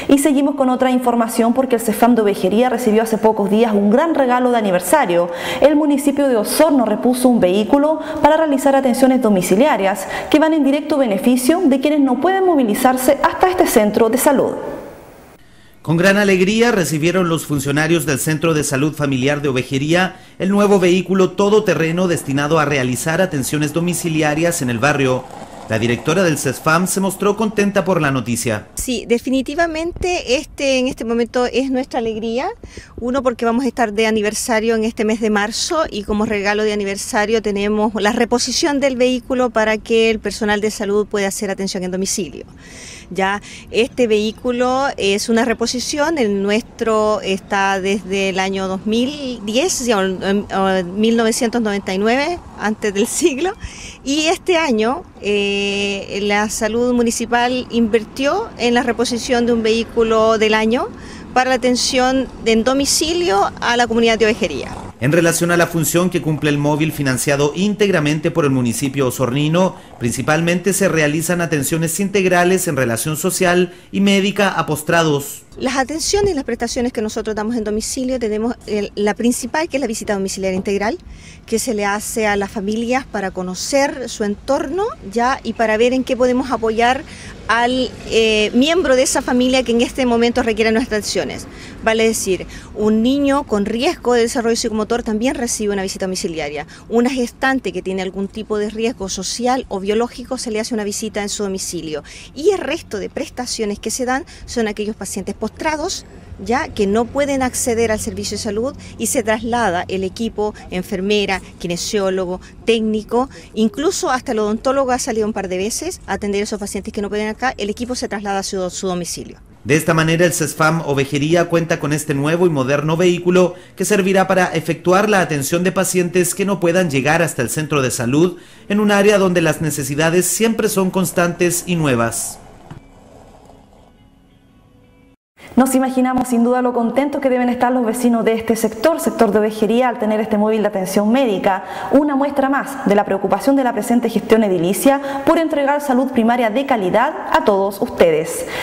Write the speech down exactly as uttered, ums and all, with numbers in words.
Y seguimos con otra información porque el CEFAM de Ovejería recibió hace pocos días un gran regalo de aniversario. El municipio de Osorno repuso un vehículo para realizar atenciones domiciliarias que van en directo beneficio de quienes no pueden movilizarse hasta este centro de salud. Con gran alegría recibieron los funcionarios del Centro de Salud Familiar de Ovejería el nuevo vehículo todoterreno destinado a realizar atenciones domiciliarias en el barrio. La directora del CESFAM se mostró contenta por la noticia. Sí, definitivamente este en este momento es nuestra alegría. Uno, porque vamos a estar de aniversario en este mes de marzo y como regalo de aniversario tenemos la reposición del vehículo para que el personal de salud pueda hacer atención en domicilio. Ya este vehículo es una reposición, el nuestro está desde el año dos mil diez, o mil novecientos noventa y nueve, antes del siglo, y este año eh, la salud municipal invirtió en la reposición de un vehículo del año para la atención en domicilio a la comunidad de Ovejería. En relación a la función que cumple el móvil financiado íntegramente por el municipio osornino, principalmente se realizan atenciones integrales en relación social y médica a postrados. Las atenciones y las prestaciones que nosotros damos en domicilio tenemos el, la principal, que es la visita domiciliaria integral, que se le hace a las familias para conocer su entorno ya y para ver en qué podemos apoyar al eh, miembro de esa familia que en este momento requiere nuestras atenciones. Vale decir, un niño con riesgo de desarrollo psicomotor también recibe una visita domiciliaria. Una gestante que tiene algún tipo de riesgo social o biológico se le hace una visita en su domicilio. Y el resto de prestaciones que se dan son aquellos pacientes postrados, ya que no pueden acceder al servicio de salud y se traslada el equipo, enfermera, kinesiólogo, técnico, incluso hasta el odontólogo ha salido un par de veces a atender a esos pacientes que no pueden acá, el equipo se traslada a su, su domicilio. De esta manera el CESFAM Ovejería cuenta con este nuevo y moderno vehículo que servirá para efectuar la atención de pacientes que no puedan llegar hasta el centro de salud en un área donde las necesidades siempre son constantes y nuevas. Nos imaginamos sin duda lo contentos que deben estar los vecinos de este sector, sector de Ovejería, al tener este móvil de atención médica, una muestra más de la preocupación de la presente gestión edilicia por entregar salud primaria de calidad a todos ustedes.